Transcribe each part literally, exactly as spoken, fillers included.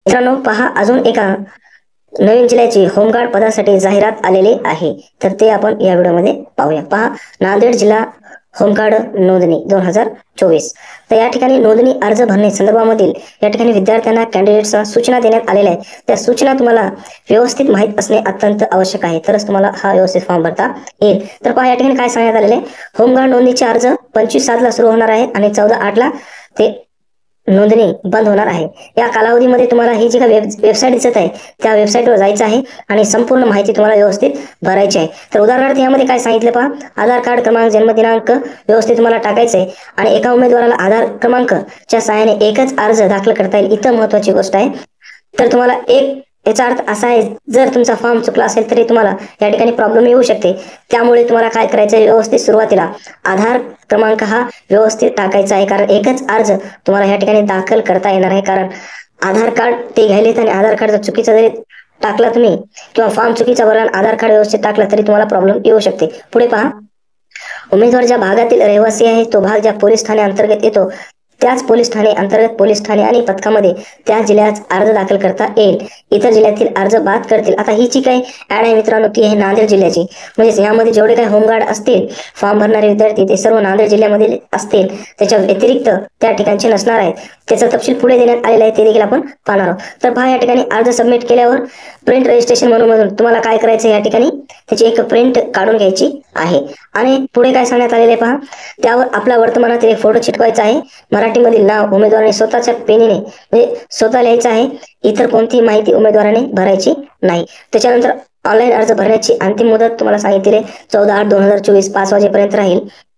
मित्रांनो पहा, अजून एका नवीन जिल्ह्याची होमगार्ड पदासाठी जाहिरात आलेली आहे. तर ते आपण या व्हिडिओमध्ये पाहूया. पहा, नांदेड जिल्हा होमगार्ड नोंदणी दोन हजार चोवीस. तर या ठिकाणी नोंदणी अर्ज भरणे संदर्भामधील या ठिकाणी विद्यार्थ्यांना कॅन्डिडेट्सना सूचना देण्यात आलेल्या आहेत. त्या सूचना तुम्हाला व्यवस्थित माहीत असणे अत्यंत आवश्यक आहे, तरच तुम्हाला हा व्यवस्थित फॉर्म भरता येईल. तर पहा, या ठिकाणी काय सांगण्यात आलेले आहे, होमगार्ड नोंदणीचे अर्ज पंचवीस सातला सुरू होणार आहे आणि चौदा आठला ते नोंदणी बंद होणार आहे. या कालावधीमध्ये तुम्हाला ही जी काही वेबसाईट दिसत आहे त्या वेबसाईटवर जायचं आहे आणि संपूर्ण माहिती तुम्हाला व्यवस्थित भरायची आहे. तर उदाहरणार्थ यामध्ये काय सांगितलं पहा, आधार कार्ड क्रमांक, जन्मदिनांक व्यवस्थित तुम्हाला टाकायचं आहे आणि एका उमेदवाराला आधार क्रमांकच्या सहाय्याने एकच अर्ज दाखल करता येईल. इथं महत्वाची गोष्ट आहे. तर तुम्हाला एक याचा अर्थ असा आहे, जर तुमचा फॉर्म चुकला असेल तरी तुम्हाला या ठिकाणी प्रॉब्लेम येऊ शकते. त्यामुळे तुम्हाला काय करायचं आहे, व्यवस्थित सुरुवातीला आधार क्रमांक हा व्यवस्थित टाकायचा आहे, कारण एकच अर्ज तुम्हाला या ठिकाणी दाखल करता येणार आहे. कारण आधार कार्ड ते घ्यायलेत आणि आधार कार्ड जर चुकीचा जरी टाकला तुम्ही किंवा फॉर्म चुकीचा भरला आणि आधार कार्ड व्यवस्थित टाकला तरी तुम्हाला प्रॉब्लेम येऊ शकते. पुढे पहा, उमेदवार ज्या भागातील रहिवासी आहे तो भाग ज्या पोलीस ठाणे अंतर्गत येतो त्याच पोलीस ठाणे अंतर्गत पोलीस ठाणे आणि पथकामध्ये त्या जिल्ह्यात अर्ज दाखल करता येईल. इतर जिल्ह्यातील अर्ज बाद करतील. आता ही जी काही ऍड आहे मित्रांनो, ती आहे नांदेड जिल्ह्याची. म्हणजे यामध्ये जेवढे काही होमगार्ड असतील फॉर्म भरणारे विद्यार्थी ते सर्व नांदेड जिल्ह्यामध्ये असतील. त्याच्या व्यतिरिक्त त्या ठिकाणचे नसणार आहेत. त्याचा तपशील पुढे देण्यात आलेला आहे, ते देखील आपण पाहणार आहोत. तर पहा, या ठिकाणी अर्ज सबमिट केल्यावर प्रिंट रजिस्ट्रेशन म्हणून मधून तुम्हाला काय करायचं, या ठिकाणी त्याची एक प्रिंट काढून घ्यायची आहे. आणि पुढे काय सांगण्यात आलेले पहा, त्यावर आपला वर्तमानातील एक फोटो चिटकवायचा आहे. मराठीमधील नाव उमेदवाराने स्वतःच्या पेनीने म्हणजे स्वतः लिहायचं आहे. इतर कोणतीही माहिती उमेदवाराने भरायची नाही. त्याच्यानंतर ऑनलाईन अर्ज भरण्याची अंतिम मुदत तुम्हाला सांगितले चौदा आठ दोन हजार चोवीस पाच वाजेपर्यंत राहील.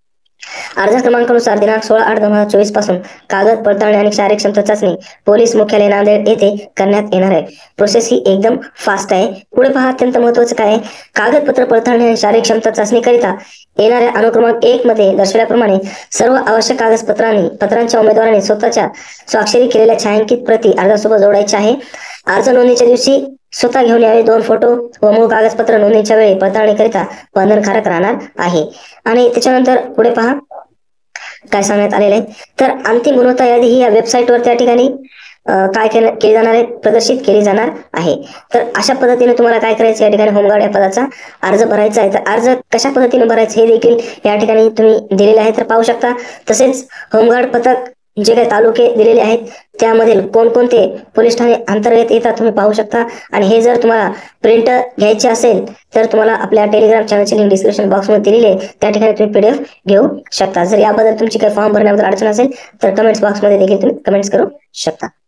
अर्ज क्रमांकानुसार दिनांक सोळा आठ दोन हजार चोवीस पासून कागद पडताळणी आणि शारीरिक क्षमता चाचणी पोलीस मुख्यालय नांदेड येथे करण्यात येणार आहे. प्रोसेस ही एकदम फास्ट आहे. पुढे पहा, अत्यंत महत्वाचं काय आहे, कागदपत्र पडताळणी आणि शारीरिक क्षमता चाचणी करिता येणाऱ्या अनुक्रमांक एक मध्ये दर्शवल्याप्रमाणे सर्व आवश्यक कागदपत्रांनी पत्रांच्या उमेदवाराने स्वतःच्या स्वाक्षरी केलेल्या छायांकित प्रती अर्जासोबत जोडायच्या आहे. अर्ज नोंदणीच्या दिवशी स्वतः घेऊन यावे. दोन फोटो व मूळ कागदपत्र नोंदणीच्या वेळी पडताळणीकरिता बंधनकारक राहणार आहे. आणि त्याच्यानंतर पुढे पहा काय सांगण्यात आलेले आहे, तर अंतिम गुणवत्ता यादी ही या वेबसाईटवर त्या ठिकाणी काय केली जाणार आहे, प्रदर्शित केली जाणार आहे. तर अशा पद्धतीने तुम्हाला काय करायचं, या ठिकाणी होमगार्ड या पदाचा अर्ज भरायचा आहे. तर अर्ज कशा पद्धतीने भरायचं हे देखील या ठिकाणी तुम्ही दिलेले आहे, तर पाहू शकता. तसेच होमगार्ड पथक जे काही तालुके दिलेले आहेत त्यामधील कोणकोणते पोलीस ठाणे अंतर्गत येतात तुम्ही पाहू शकता. आणि हे जर तुम्हाला प्रिंट घ्यायचे असेल तर तुम्हाला आपल्या टेलिग्राम चॅनलची लिंक डिस्क्रिप्शन बॉक्समध्ये दिलेली आहे, त्या ठिकाणी तुम्ही पीडीएफ घेऊ शकता. जर याबद्दल तुमची काही फॉर्म भरण्याबद्दल अडचण असेल तर कमेंट्स बॉक्समध्ये देखील तुम्ही कमेंट्स करू शकता.